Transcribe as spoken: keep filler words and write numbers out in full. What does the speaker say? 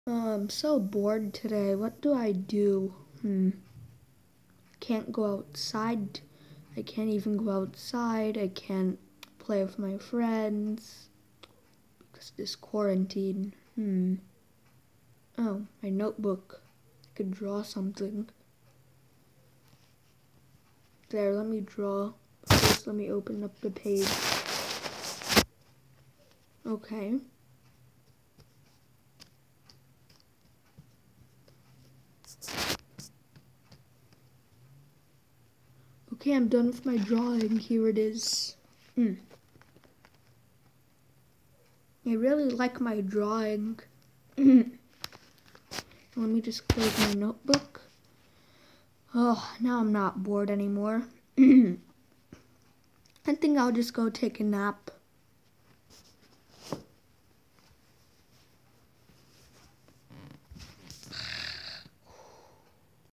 Oh, I'm so bored today. What do I do? Hmm. Can't go outside. I can't even go outside. I can't play with my friends because of this quarantine. Hmm. Oh, my notebook. I could draw something. There, let me draw. First, let me open up the page. Okay. Okay, I'm done with my drawing. Here it is. Mm. I really like my drawing. Let me just close my notebook. Oh, now I'm not bored anymore. I think I'll just go take a nap.